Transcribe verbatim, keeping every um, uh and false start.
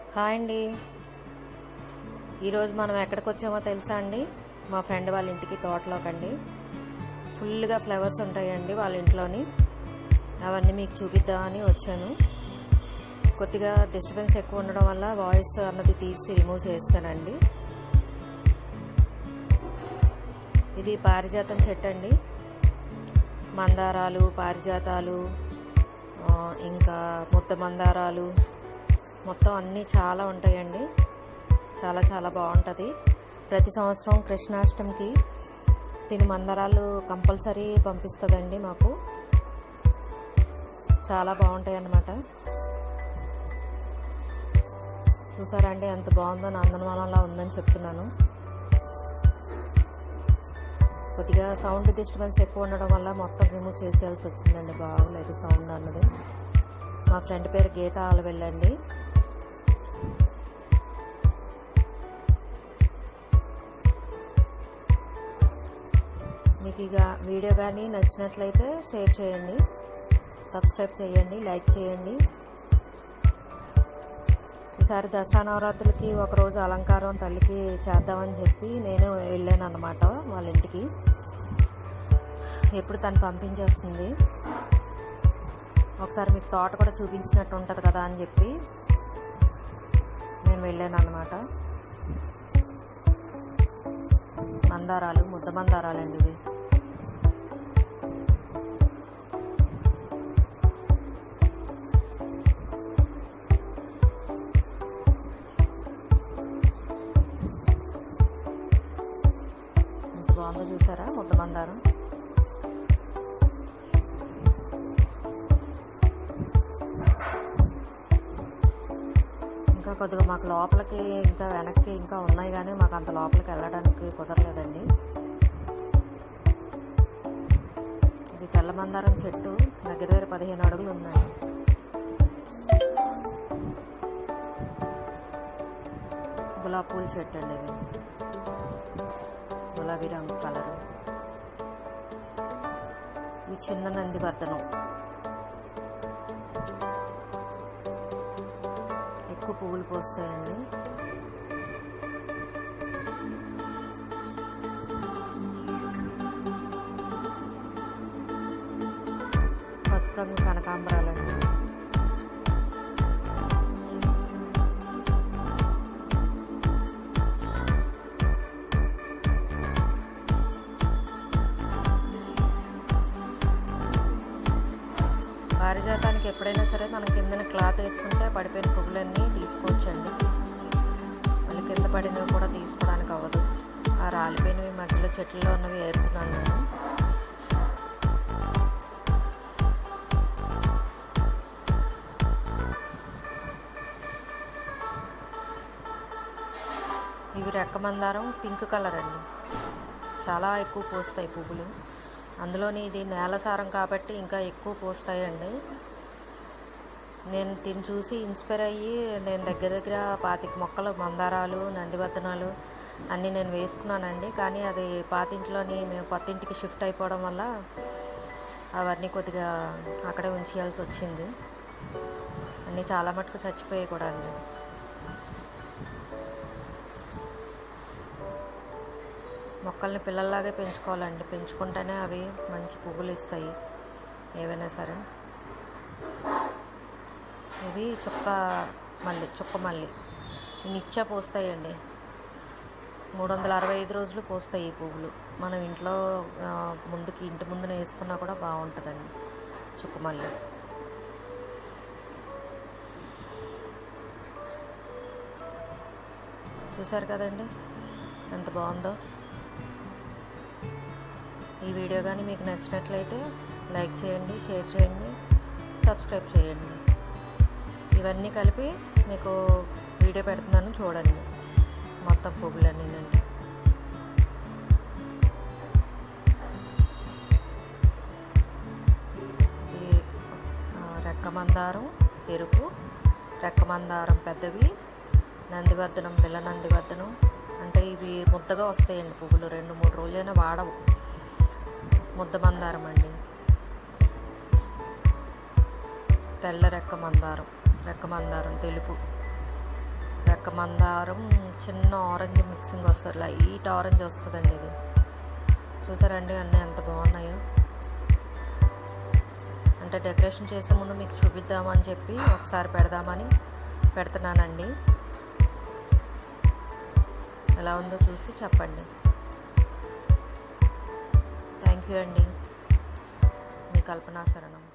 Hi అండి. ఈరోజు మనం ఎక్కడికి వచ్చామో తెలుసా అండి? మా ఫ్రెండ్ వాళ్ళ ఇంటికి, తోటలోకండి. ఫుల్గా ఫ్లవర్స్ ఉంటాయండి వాళ్ళ ఇంట్లోని. అవన్నీ మీకు చూపిద్దామని వచ్చాను. కొద్దిగా డిస్టర్బెన్స్ ఎక్కువ ఉండడం వల్ల వాయిస్ అన్నది తీసి రిమూవ్ చేస్తానండి. ఇది పారిజాతం చెట్టు అండి. మందారాలు, పారిజాతాలు, ఇంకా ముద్ద మందారాలు, మొత్తం అన్నీ చాలా ఉంటాయండి. చాలా చాలా బాగుంటుంది. ప్రతి సంవత్సరం కృష్ణాష్టమికి దీని మందారాలు కంపల్సరీ పంపిస్తుందండి మాకు. చాలా బాగుంటాయి అన్నమాట. చూసారా అండి ఎంత బాగుందో, నందనవనంలా ఉందని చెప్తున్నాను. కొద్దిగా సౌండ్ డిస్టర్బెన్స్ ఎక్కువ ఉండడం వల్ల మొత్తం రిమూవ్ చేసేయాల్సి వచ్చిందండి. బాగోలేదు సౌండ్ అన్నది. మా ఫ్రెండ్ పేరు గీత ఆలవెల్లండి. మీకు ఇక వీడియో కానీ నచ్చినట్లయితే షేర్ చేయండి, సబ్స్క్రైబ్ చేయండి, లైక్ చేయండి. ఈసారి దసరా నవరాత్రులకి ఒకరోజు అలంకారం తల్లికి చేద్దామని చెప్పి నేను వెళ్ళాను అన్నమాట వాళ్ళ ఇంటికి. ఎప్పుడు తను పంపించేస్తుంది. ఒకసారి మీకు తోట కూడా చూపించినట్టు ఉంటుంది కదా అని చెప్పి నేను వెళ్ళాను అన్నమాట. మందారాలు, ముద్ద మందారాలు అండి ఇవి. ఎంత బాగుందో చూసారా ముద్ద మందారం. ఇంకా కొద్దిగా మాకు లోపలికి ఇంకా వెనక్కి ఇంకా ఉన్నాయి, కానీ మాకు అంత లోపలికి వెళ్ళడానికి కుదరలేదండి. ఇది తెల్ల మందారం చెట్టు దగ్గర దగ్గర పదిహేను అడుగులు ఉన్నాయి. గులాబీ పూల చెట్టు అండి ఇది. గులాబీ రంగు కలరు. ఇది చిన్న నంది వర్ధనం. ఎక్కువ పువ్వులు పోస్తాయండి. పసుపు రంగు కనకాంబరాలండి. పారిజాతానికి ఎప్పుడైనా సరే మనం కిందన క్లాత్ వేసుకుంటే పడిపోయిన పువ్వులన్నీ తీసుకోవచ్చండి. మళ్ళీ కింద పడినవి కూడా తీసుకోవడానికి అవ్వదు. ఆ రాలిపోయినవి మధ్యలో చెట్లలో ఉన్నవి ఏరుతున్నాను నేను. ఇవి రెక్క మందారం, పింక్ కలర్ అండి. చాలా ఎక్కువ పోస్తాయి పువ్వులు. అందులోని ఇది నేలసారం కాబట్టి ఇంకా ఎక్కువ పోస్తాయండి. నేను దీన్ని చూసి ఇన్స్పైర్ అయ్యి నేను దగ్గర దగ్గర పాతిక మొక్కలు, మందారాలు, నందివర్ధనాలు అన్నీ నేను వేసుకున్నానండి. కానీ అది పాతింట్లోని మేము కొత్త ఇంటికి షిఫ్ట్ అయిపోవడం వల్ల అవన్నీ కొద్దిగా అక్కడే ఉంచేయాల్సి వచ్చింది. అన్నీ చాలా మటుకు చచ్చిపోయాయి కూడా అండి. మొక్కల్ని పిల్లల్లాగే పెంచుకోవాలండి. పెంచుకుంటేనే అవి మంచి పువ్వులు ఇస్తాయి ఏవైనా సరే. ఇవి చుక్క మల్లి, చుక్క మల్లి నిత్య పోస్తాయండి. మూడు వందల అరవై ఐదు రోజులు పోస్తాయి ఈ పువ్వులు. మనం ఇంట్లో ముందుకి ఇంటి ముందున వేసుకున్నా కూడా బాగుంటుందండి చుక్క మల్లి. చూసారు కదండి ఎంత బాగుందో. ఈ వీడియో కానీ మీకు నచ్చినట్లయితే లైక్ చేయండి, షేర్ చేయండి, సబ్స్క్రైబ్ చేయండి. ఇవన్నీ కలిపి మీకు వీడియో పెడుతున్నాను చూడండి. మొత్తం పువ్వులన్నీనండి. ఈ రెక్క మందారం ఎరుపు, రెక్క మందారం పెద్దవి, నందివర్ధనం, పిల్ల నందివర్ధనం. అంటే ఇవి ముద్దగా వస్తాయండి పువ్వులు. రెండు మూడు రోజులైనా వాడవు. ముద్ద మందారం అండి. తెల్ల రెక్క మందారం, రెక్క మందారం తెలుపు. చెక్క మందారం చిన్న ఆరెంజ్ మిక్సింగ్ వస్తుంది, లైట్ ఆరెంజ్ వస్తుందండి ఇది. చూసారండి అన్నీ ఎంత బాగున్నాయో. అంటే డెకరేషన్ చేసే ముందు మీకు చూపిద్దామని చెప్పి ఒకసారి పెడదామని పెడుతున్నానండి. ఎలా ఉందో చూసి చెప్పండి. థ్యాంక్ యూ అండి. మీ కల్పన శరణం.